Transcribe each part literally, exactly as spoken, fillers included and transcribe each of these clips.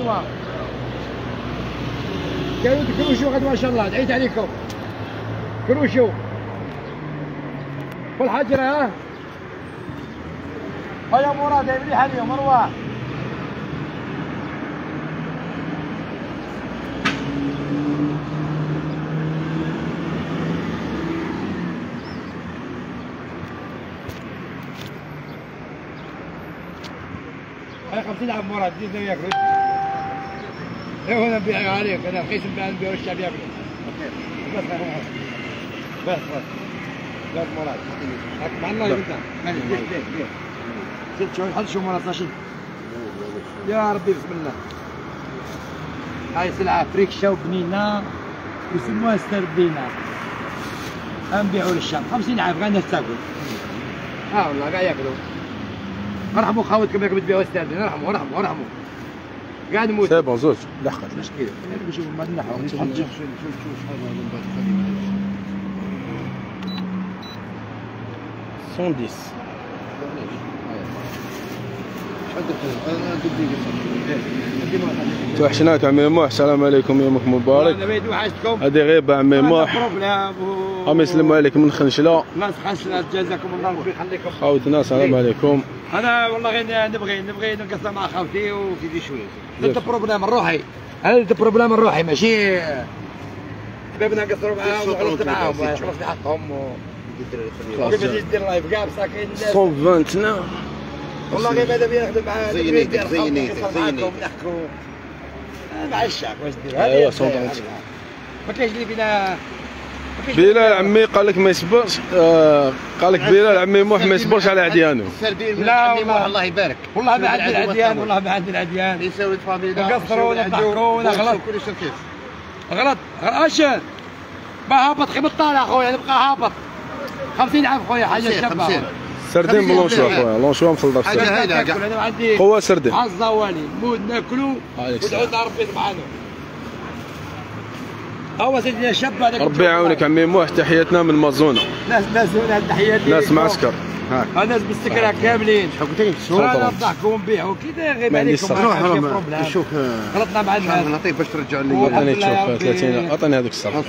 غدوه قالوا كروشو غدوه ان شاء الله. دعيت عليكم كروشو في الحجره. ها هيا مراد مليحه اليوم مروه. هاي خمسين عام مراد زيد وياك. ايه هنا نبيع عليك انا رخيص نبيع نبيع والشعب ياكل. بس بس بس لا مراد هاك معنا يبدا مالي ليه ليه ليه زيد شوي حط شو مراد شد يا ربي بسم الله. هاي سلعه فريكشه وبنينه ويسموها ستردينه نبيعوا للشعب خمسين عام غير الناس تاكل. اه والله قاعد ياكلوا. ارحموا خاوتكم انكم تبيعوا ستاردين. ارحموا ارحموا ارحموا قاعد نموت. سي بون زوج لحقت مشكله. نشوف بعد نحو شوف شوف شوف شوف شحال هذا من بعد مية وعشرة. توحشناك عمي موح. السلام عليكم يومك مبارك. هذه غيبه عمي موح. هم يسلموا عليك من خنشله. ناس خنشله جزاكم الله ربي يخليكم. خاوتنا السلام عليكم. انا والله غير نبغي نبغي نقصر مع خاوتي وسيدي شويه. درت بروبليم الروحي. انا درت بروبليم الروحي ماشي بابنا نقصروا معاهم وخلصت معاهم خلصت حقهم و كيف دير لايف كاع مساكين الناس. مية وعشرين والله غير ماذا بيا نخدم مع زينيتك زينيتك زينيتك ونحكوا مع الشعب واش دير. ايوا مية وعشرين. ما كاينش اللي فينا. بلال عمي قال لك ما يصبرش. آه قال لك بلال عمي موح ما يصبرش على عديانه. لا والله الله يبارك. والله ما عندي العديان والله ما عندي العديان. يساوي الفاميلا نقصروا ونضحكوا ونغلط. كل شيء رخيص. غلط اشن ما هابط خي بالطالع خويا نبقى هابط. خمسين عام خويا حاجه شابه. سردين بلونشوا خويا لونشوا مفلضه في حاجه هيدا كاع. انا عندي هو سردين على الزوالي نموت ناكلوا ودعونا ربي سبحانه. هو سيدنا الشاب هذاك ربي يعاونك عمي موح. تحياتنا من مازونه. ناس ناس هنا تحياتي ناس معسكر. هاك ناس بالسكره كاملين. حكوتين انا نضحكوا ونبيعوا كي غير عليكم. نشوف غلطنا مع الناس. نعطيك باش ترجع لي. عطيني تشوف ثلاثين. عطيني هذاك الصرف.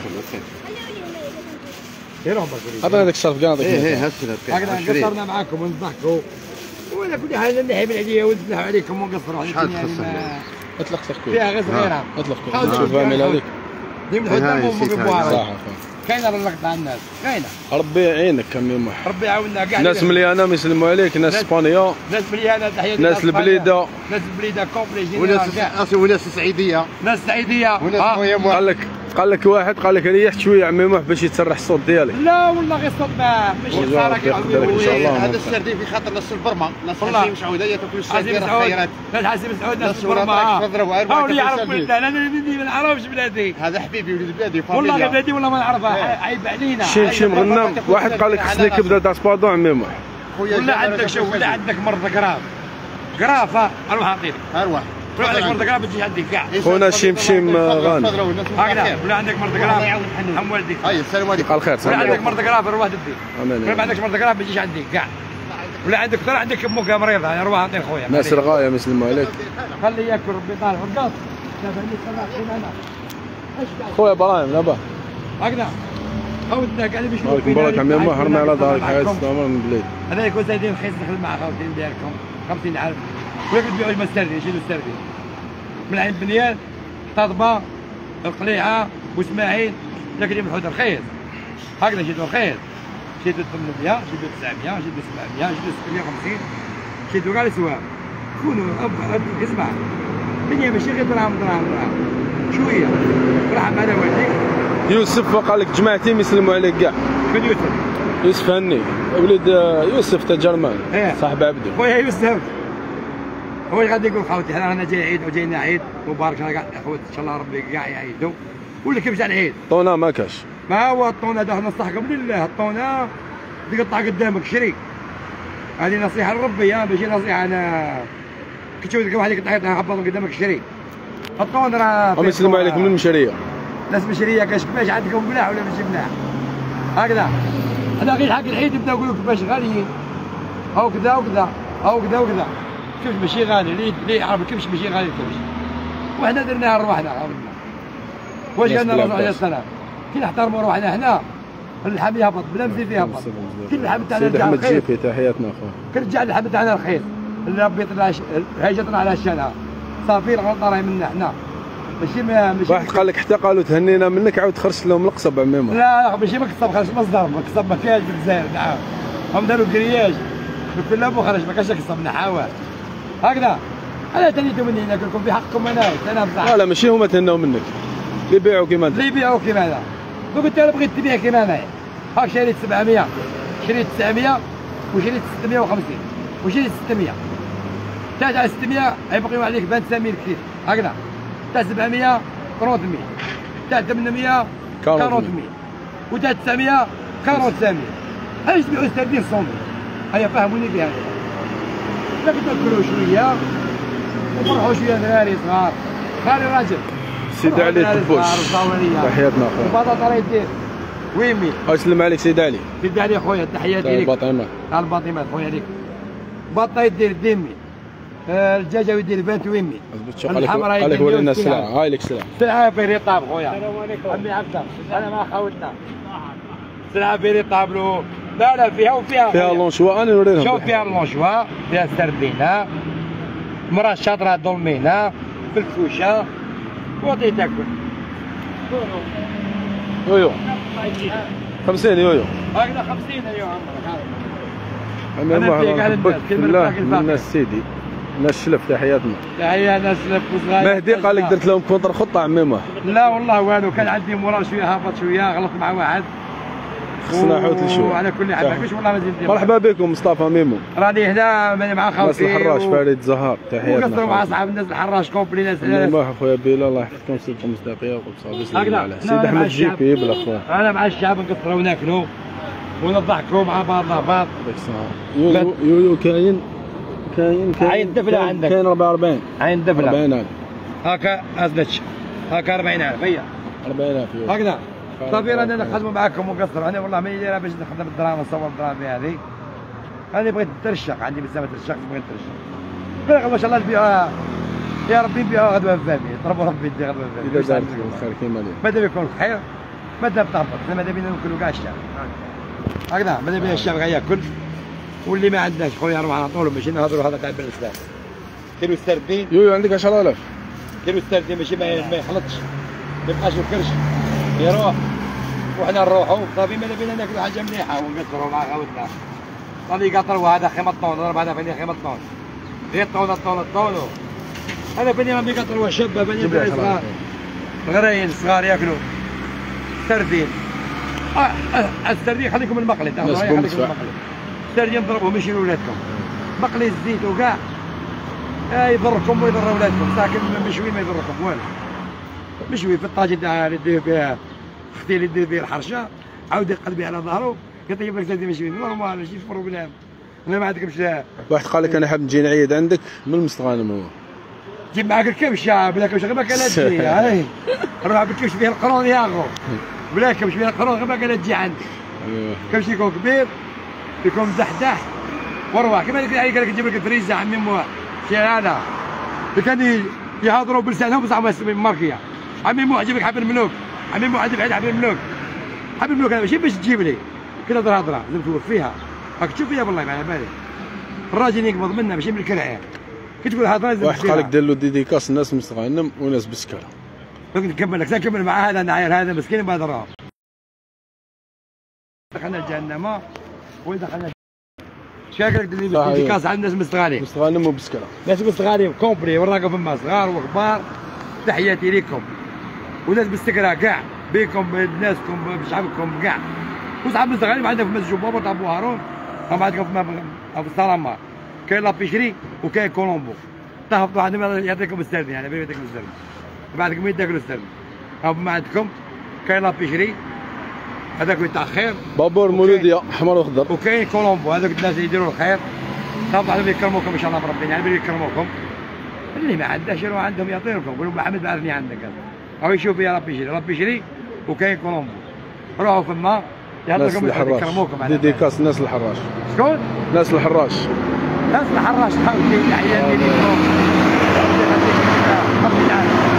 عطيني هذاك الصرف كاع نعطيك. ايه ايه هسه هكذا قصرنا معاكم ونضحكوا ولا كل حاجه نلعب عليا ونزلوا عليكم ونقصروا عليكم. شحال تخسر؟ اطلق تخكوي فيها غير صغيره. اطلق شوف عامل هذيك ديما الحدام ومقبوعه. صح كاينه اللقطه على الناس كاينه. ربي يعينك عمي موح. ربي يعاوننا كاع. ناس مليانه يسلموا عليك. ناس اسبانيا. ناس مليانه تحياتي. ناس البليده. ناس البليده كومبلي. وناس وناس سعيديه. ناس سعيديه. قال لك قال لك واحد قال لك ريحت شويه عمي موح باش يتسرح الصوت ديالك. لا والله غير الصوت ما ماشي خساره كي هذا السردين في خاطر ناس البرمه. ناس حسين مسعود هي تاكل السردين خيرات. ناس حسين مسعود ناس البرمه. هاو اللي يعرف بلادنا. انا بلادي ما نعرفش بلادي. هذا حبيبي ولد بلادي والله غير بلادي والله ما نعرفها. عيب علينا. شيم شيم غنام. واحد قال لك خصني كبده تاع سبادو عمي موح. ولا عندك شوف ولا عندك مرض قراف قرافه اروح اعطيك. اروح ولا عندك مرض قراف تجي عندك كاع. خونا شيم شيم غانم. هكذا ولا عندك مرض قراف هم والديك. هاي السلام عليكم. قال خير. ولا عندك مرض قراف روح تدي. ولا ما عندكش مرض قراف ما تجيش عندك كاع. ولا عندك ترى عندك امك مريضه انا روح اعطي خويا. ناس رغايه يسلموا عليك. خليه ياكل ربي طالع رقاص. خويا ابراهيم لابا. هكذا خوتنا قاعدين بيشوفوا عليكم مبارك عمي موح. رمي على ظهرك حياه السلامه من البلاد. هذا يكون زايدين رخيص نخدم مع خوتي نديركم خمسين ألف. ولا تبيعوا لي السردين شيلوا السردين من عند بنيان طاطبه القليعه واسماعيل لكن من الحوت رخيص. هكذا شدوا رخيص. شدوا ثمانمية شدوا تسعمية شدوا سبعمية شدوا ستمية وخمسين شدوا كاع الاسواق. كونوا اسمع الدنيا ماشي غير دراهم دراهم دراهم شويه. رحم على والديك. يوسف قال لك جماعتين يسلموا عليك كاع. شكون يوسف؟ يوسف هني ولد يوسف تاع جرمان. ايه صاحب عبده. خويا يوسف هو اللي غادي يقول خوتي حنا رانا جاي عيد وجاينا عيد مبارك كاع خوت ان شاء الله ربي كاع يعيدوا. ولا كيف جا العيد؟ طونا ما كاش. ما هو الطونه هذا نصحكم لله الطونه تقطع قدامك شري. هذه نصيحه لربي ها ماشي نصيحه انا كي تشوف واحد يقطع حبط قدامك شري. الطونه راه هم يسلموا عليك من المشاريه. ناس مشريه كاش عندكم ملاح ولا ماشي ملاح؟ هكذا هذا غير حق العيد يبداو يقولوا كيفاش غاليين او كذا وكذا او كذا وكذا. كيفاش ماشي غالي اللي اللي يعرف كيفاش ماشي غالي الكبش. وحنا درناها لروحنا عاودنا. واش قالنا الرسول عليه السلام؟ كي نحترموا روحنا هنا اللحم يهبط بلا مزيد يهبط. كي اللحم تاعنا سيدي احمد جيفي تحياتنا اخويا. كنرجع اللحم تاعنا رخيص. اللي ربي يطلع هيجتنا على شانها. صافي الغلطه راهي منا حنا. ماشي ماشي واحد قال لك حتى قالوا تهنينا منك عاود خرجت لهم القصب عميمه. لا ماشي مكسب خرج مصدر مكسب ما كاينش في الجزائر نعم. هم داروا كرياج بالفلاب وخرج ما كاينش كسب نحاول. هكذا انا تنيتو مني هنا لكم في حقكم انا انا بصح. لا لا ماشي هما تهناو منك. اللي يبيعوا كيما انت. اللي يبيعوا كيما انا. قلت انا بغيت تبيع كيما انايا. هاك شريت سبعمية شريت تسعمية وشريت ستمية وخمسين وشريت ستمية. تاع ستمية يبقيو عليك خمسة ميل كثير هكذا. تاع سبعمية ثلاثمية ميل. تاع ثمانمية أربعين ميل. وتاع تسعمية خمسة وتسعين ميل. هاي يبيعوا ستين مية ميل. هيا فهموني بها. لكن تاكلوا شويه وفرحوا شويه دراري صغار. خالي راجل. سيدي علي طبوش. تحياتنا اخويا. البطاطا راهي دير. وين ميل؟ اسلم عليك سيدي علي. سيدي علي خويا تحياتي لك. الباطيمات. الباطيمات خويا ليك. بطه يدير دين ميل. الدجاجه يدير ثمانية وعشرين ميل. الحمراء قال لك ورينا السلعه. هاي لك السلعه. السلعه في رطاب خويا. السلام عليكم. عمي عبده انا مع خوتنا. السلعه في رطاب له. لا لا فيها وفيها. فيها لونشوا انا نوري لهم. شوف فيها اللونشوا فيها السردينه. مراه شاطره دولمينه فلفوشه وغادي تاكل. يويو خمسين يويو. هكذا خمسين يا عمرك. انا فيك على الناس بالله الناس سيدي ناس شلف تحياتنا. تحيه ناس شلف وصغار. مهدي قال لك درت لهم كونتر خطه عميمه. لا والله والو كان عندي مورال شويه هابط شويه غلط مع واحد. خصنا حوت لشويه. وعلى كل حال ماكش والله ما زيد. مرحبا بكم مصطفى ميمو. راني هنا مع خوتي. ناس الحراش فريد زهار تحياتنا. وقصروا مع اصحاب الناس الحراش كومبلي ناس. مرحبا خويا بلال الله يحفظكم سيد خمس دقائق وصافي. هكذا سيدي احمد جيبي يبلغ اخويا. انا مع الشعب نقصروا وناكلوا ونضحكوا مع بعضنا بعض. يويو يويو كاين كاين كاين عين دفله عندك. كاين أربعة وأربعين. عين دفله أربعين ألف. هكا ازلتش هكا أربعين ألف هيا أربعين ألف هكذا. صافي رانا نخدموا معاكم ونقصروا. انا والله ماني دايره باش نخدم الدراهم نصور الدراهم في هذه. انا بغيت نترشق عندي بزاف ترشق بغيت نترشق. ما شاء الله نبيعوها يا ربي نبيعوها غدوه في فمي. طلبوا ربي يدي غدوه في فمي. اذا دارت الخير كيما ليه. ماذا بيكون خير ماذا بتهبط. ماذا بينا ناكلوا كاع الشعب هكذا. ماذا بينا الشعب غياكل واللي ما عندناش خويا نروح على طول ماشي نهضروا هذا تاع بن الاسلام. كيلو السردين يويو عندك عشرة آلاف. كيلو السردين ماشي ما يخلطش ما يبقاش الكرش يروح وحنا نروحوا. صافي ماذا بينا ناكلوا حاجه مليحه ونقصروا مع خوتنا. صافي قطروا هذا خيمه طون ضرب هذا فني خيمه طون غير طون طون طون. هذا فني ما بيقطروا شابه فني صغار غراين صغار ياكلوا سردين. آه آه السردين خليكم المقلي تاعو خليكم المقلي. السردين ضربوه ماشي لولادكم. مقلي الزيت وكاع يضركم ويضر اولادكم. لكن مشوي ما يضركم والو. مشوي في الطاجين تاع اللي دير فيها اختي اللي دير فيه الحرشه عاود يقلبي على ظهره يطيب لك سردين مشوي نورمال ماشي بروبليم. انا ما عندكمش. واحد قال لك انا حاب نجي نعيد عندك من المستغانم هو. جيب معاك الكبش بلا كبش غير ما كان تجي. هاي روح بالكبش فيه القرون يا غو بلا كبش فيه القرون غير ما كان تجي عندك. كبش يكون كبير يكون مزحزح وروح كما قال لك قال لك نجيب لك فريزه عمي مو شي هذا كان يهضروا بلسانهم بصح ما ماركيه. عمي مو عجبك حب الملوك. عمي مو عجبك حب الملوك. حب الملوك انا ماشي باش تجيب لي كذا هضره هضره لازم توفيها. راك تشوف فيها والله ما على بالي. الراجل يقبض منا ماشي من الكرعيه. كي تقول هضره لازم واحد قال لك دير له ديديكاس الناس مستغنم وناس بسكره. نكمل لك نكمل مع هذا نعاير هذا مسكين ما دراهم. دخلنا جهنم ودخلنا شاكر لك ديديكاس على الناس مستغالين. مستغنم وبسكره. ناس مستغالين كومبري وراكم فما صغار وكبار. تحياتي لكم وناس بالسكره كاع بيكم بناسكم بشعبكم كاع. وصحاب مستغالين عندنا في مسجد بابا تاع بو هارون. هم عندكم في السلامه كاين لابيشري وكاين كولومبو. تهبطوا عندهم يعطيكم السردين يعني يعطيكم السردين. بعدكم وين تاكلوا السردين؟ هم عندكم كاين لابيشري هذاك تاع خير. بابور مولوديه احمر واخضر. وكاين كولومبو هذوك الناس اللي يديروا الخير. تهبطوا عندهم يكرموكم ان شاء الله بربي يعني يكرموكم. اللي ما عندهاش يروح عندهم يعطيكم قولوا محمد بعثني عندك او يشوف يا ربي يشري ربي يشري وكاين كولومبو. روحوا فما يعطيكم يكرموكم. ديديكاس ناس الحراش. شكون؟ ناس الحراش. ناس الحراش حاولتي تحياتي لكم. ربي يخليك ربي يعافيك.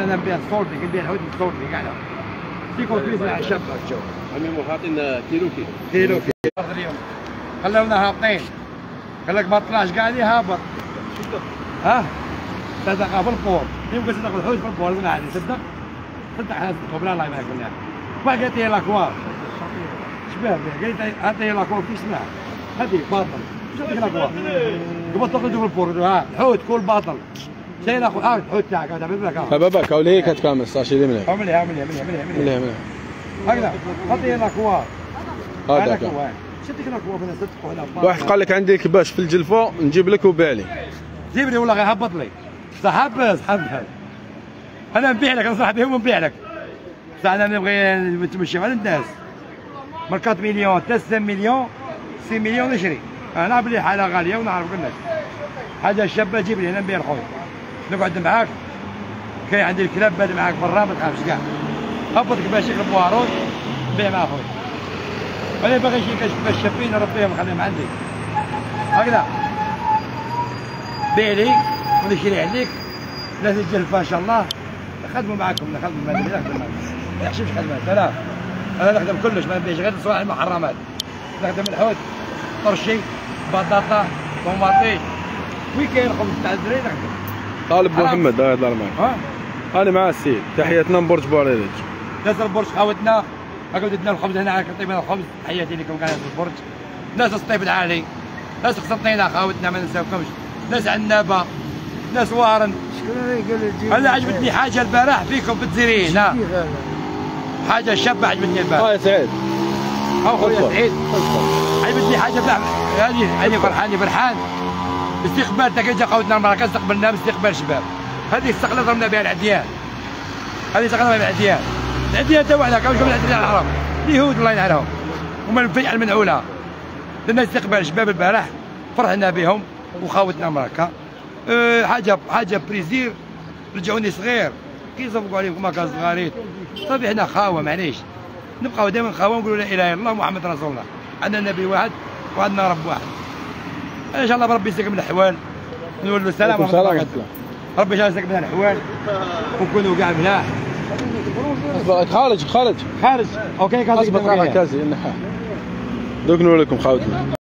انا نبيع صورتي نبيع الحوت صورتي كاع تيكون كويس على الشاب تشوف عمي مخاطين كيلو كيلو كيلو كيلو اليوم خلونا هابطين قال لك ما طلعش كاع لي هابط ها صدق في البور يمكن صدق الحوت في البور من عادي صدق صدق هذا قبل الله يبارك لنا ما قالت لي لاكوار شباب قالت هذه هي لاكوار في اسمها هذه باطل شو هذيك لاكوار قبل تخرجوا في البور ها الحوت كل باطل شيء لاكو ها الحوت تاعك هذا بالك ها بابا كاولي كتكامل صاشي لي مليح مليح مليح مليح مليح مليح مليح هكذا هذه هي لاكوار هذاك شديك لاكوار بنا صدقوا هنا واحد قال لك عندي كباش في الجلفه نجيب لك وبيع لي جيب لي والله غير هبط لي صح حبس حبس انا نبيع لك انا صاحبي هو نبيع لك صح انا نبغي نتمشى على الناس ماركات مليون تسعة مليون ستة مليون نشري انا نعرف لي حاله غاليه ونعرف الناس حاجه شابه جيب لي انا نبيع الخوي نقعد معاك كاين عندي الكلاب باد معاك برا ما تخافش كاع هبط كباشيك البوارون نبيع مع خويا انا باغي شي كاش شابين ربي نخليهم عندي هكذا بيع لي ونشري عليك ناس الجلفه ان شاء الله نخدموا معاكم نخدموا معاكم نخدم ما يحشمش خدمات لا انا نخدم كلش ما نبيعش غير صوالح المحرمات نخدم الحوت طرشي بطاطا طوماطيش وين كاين الخبز تاع الزرير نخدم طالب محمد هذا يهضر معك انا مع السيد تحياتنا من برج بوعريريج ناس البرج خاوتنا هاكا ودنا الخبز هنا كنطيب الخبز تحياتي لكم كاع ناس البرج ناس الصيف العالي ناس قسنطينه خاوتنا ما ننساوكمش ناس عنابه ناس وارن انا عجبتني حاجه البارح فيكم في الجزيرين حاجه شابه عجبتني البارح اه يا سعيد اخويا سعيد عجبتني حاجه هذه هذه فرحاني فرحان استقبال تاع قاوتنا المراكز استقبلنا باستقبال شباب هذه استقلال ضربنا بها العديان هذه استقلالنا بها العديان العديان تا وحدها كانوا شوف العديان العرب اليهود الله ينعلهم هما الفئه المنعوله درنا استقبال شباب البارح فرحنا بهم وخاوتنا مراكا أه حاجه حاجه بريزير رجعوني صغير كي صفقوا عليكم هكا صغارين صافي حنا خاوه معليش نبقاو دائما خاوه ونقولوا لا اله الا الله محمد رسول الله عندنا نبي واحد وعندنا رب واحد ان شاء الله ربي يسلك من الاحوال نقولوا السلام ورحمه الله ربي يسلك من الاحوال ونكونوا كاع ملاح خارج خارج خارج اوكي كازي كازي دوك نقول لكم خاوتنا